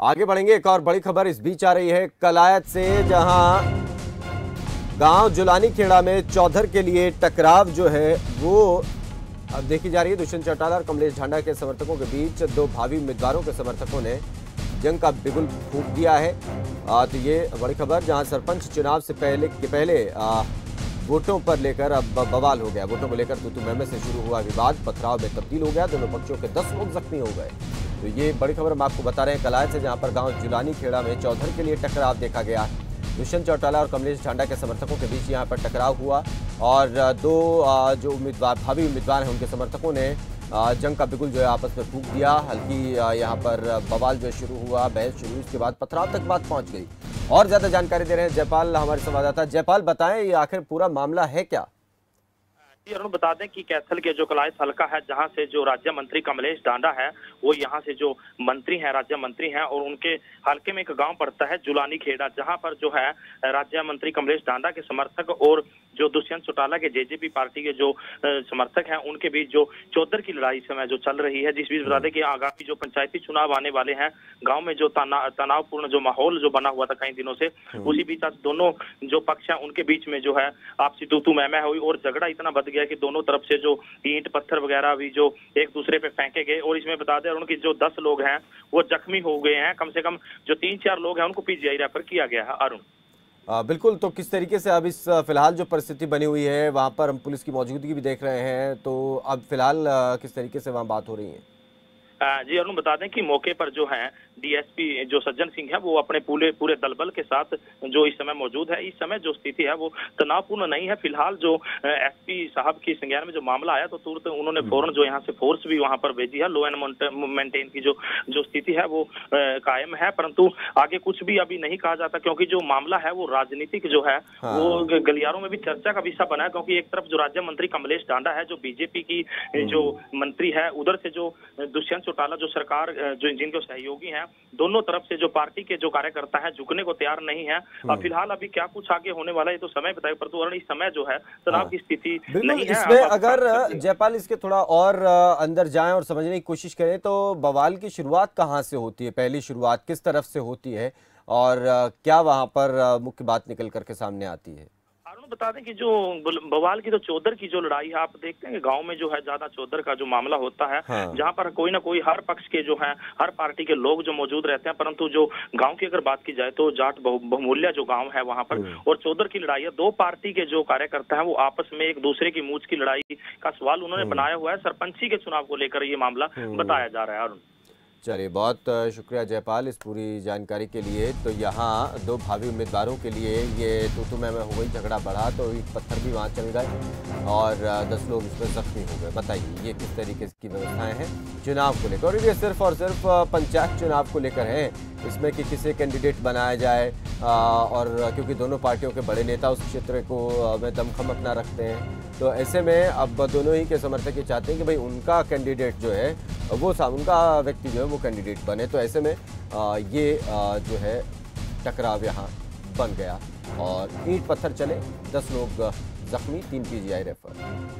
आगे बढ़ेंगे। एक और बड़ी खबर इस बीच आ रही है कलायत से, जहां गांव जुलानी खेड़ा में चौधर के लिए टकराव जो है वो अब देखी जा रही है। दुष्यंत चौटाला और कमलेश ढांडा के समर्थकों के बीच दो भावी उम्मीदवारों के समर्थकों ने जंग का बिगुल फूंक दिया है। तो ये बड़ी खबर, जहां सरपंच चुनाव से पहले वोटों पर लेकर अब बवाल हो गया। वोटों को लेकर तू मैं से शुरू हुआ विवाद पथराव में तब्दील हो गया। दोनों पक्षों के 10 लोग जख्मी हो गए। तो ये बड़ी खबर हम आपको बता रहे हैं कलायत से, जहां पर गांव जुलानी खेड़ा में चौधर के लिए टकराव देखा गया। दुष्यंत चौटाला और कमलेश ढांडा के समर्थकों के बीच यहां पर टकराव हुआ और दो जो भावी उम्मीदवार हैं उनके समर्थकों ने जंग का बिगुल जो है आपस में फूंक दिया। हल्की यहाँ पर बवाल जो शुरू हुआ, बहस शुरू, उसके बाद पथराव तक बात पहुंच गई। और ज्यादा जानकारी दे रहे हैं जयपाल, हमारे संवाददाता। जयपाल, बताएं ये आखिर पूरा मामला है क्या? जी अरुण, बता दें कि कैथल के जो कलायत हल्का है, जहां से जो राज्य मंत्री कमलेश ढांडा है वो यहां से जो मंत्री हैं, राज्य मंत्री हैं, और उनके हल्के में एक गांव पड़ता है जुलानी खेड़ा, जहां पर जो है राज्य मंत्री कमलेश ढांडा के समर्थक और जो दुष्यंत चौटाला के जेजेपी पार्टी के जो समर्थक हैं उनके बीच जो चौधर की लड़ाई समय जो चल रही है। जिस बीच बता दें कि आगामी जो पंचायती चुनाव आने वाले हैं, गाँव में जो तनावपूर्ण जो माहौल जो बना हुआ था कई दिनों से, उसी बीच आज दोनों जो पक्ष हैं उनके बीच में जो है आपसी तू मैं हुई और झगड़ा इतना बढ़ गया कि दोनों तरफ से जो ईंट पत्थर वगैरह भी जो एक दूसरे पे फेंके गए। और इसमें बता दें उनकी जो 10 लोग हैं वो जख्मी हो गए हैं। कम से कम जो 3-4 लोग हैं उनको पीजीआई रेफर किया गया है। अरुण, बिल्कुल। तो किस तरीके से अब इस फिलहाल जो परिस्थिति बनी हुई है, वहां पर हम पुलिस की मौजूदगी भी देख रहे हैं, तो अब फिलहाल किस तरीके से वहां बात हो रही है? जी अरुण, बता दें कि मौके पर जो है डीएसपी जो सज्जन सिंह है वो अपने पूरे दलबल के साथ जो इस समय मौजूद है। इस समय जो स्थिति है वो तनावपूर्ण नहीं है। फिलहाल जो एसपी साहब की संज्ञान में जो मामला आया तो तुरंत उन्होंने फौरन जो यहाँ से फोर्स भी वहां पर भेजी है। लो एंड मेंटेन की जो स्थिति है वो कायम है, परंतु आगे कुछ भी अभी नहीं कहा जाता, क्योंकि जो मामला है वो राजनीतिक जो है वो गलियारों में भी चर्चा का विषय बना है। क्योंकि एक तरफ जो राज्य मंत्री कमलेश ढांडा है जो बीजेपी की जो मंत्री है, उधर से जो दुष्यंत चौटाला जो सरकार जो जिनके सहयोगी हैं, दोनों तरफ से जो पार्टी के जो कार्यकर्ता हैं झुकने को तैयार नहीं है। फिलहाल अभी क्या कुछ आगे होने वाला है तो समय बताए, परंतु इस समय जो है तनाव की स्थिति नहीं है। इसमें अगर जयपाल इसके थोड़ा और अंदर जाएं और समझने की कोशिश करें तो बवाल की शुरुआत कहां से होती है? पहली शुरुआत किस तरफ से होती है और क्या वहां पर मुख्य बात निकल करके सामने आती है? बता दें कि जो बवाल की तो चौधर की जो लड़ाई है, आप देखते हैं गांव में जो है ज्यादा चौधर का जो मामला होता है, जहां पर कोई ना कोई हर पक्ष के जो है हर पार्टी के लोग जो मौजूद रहते हैं। परंतु जो गांव की अगर बात की जाए तो जाट बहुमूल्य जो गांव है वहां पर और चौधर की लड़ाई है। दो पार्टी के जो कार्यकर्ता है वो आपस में एक दूसरे की मूंछ की लड़ाई का सवाल उन्होंने बनाया हुआ है। सरपंची के चुनाव को लेकर ये मामला बताया जा रहा है। अरुण, चलिए, बहुत शुक्रिया जयपाल इस पूरी जानकारी के लिए। तो यहाँ दो भावी उम्मीदवारों के लिए ये तू मैं हो गई, झगड़ा बढ़ा तो एक पत्थर भी वहाँ चल गए और 10 लोग इसमें जख्मी हो गए। बताइए ये किस तरीके की व्यवस्थाएं हैं चुनाव को लेकर? और ये सिर्फ और सिर्फ पंचायत चुनाव को लेकर है, इसमें कि किसे कैंडिडेट बनाया जाए और क्योंकि दोनों पार्टियों के बड़े नेता उस क्षेत्र को में दमखम अपना रखते हैं, तो ऐसे में अब दोनों ही के समर्थक ये चाहते हैं कि भाई उनका कैंडिडेट जो है वो उनका व्यक्ति जो है वो कैंडिडेट बने। तो ऐसे में ये जो है टकराव यहाँ बन गया और ईंट पत्थर चले, 10 लोग जख्मी, 3 पीजीआई रेफर।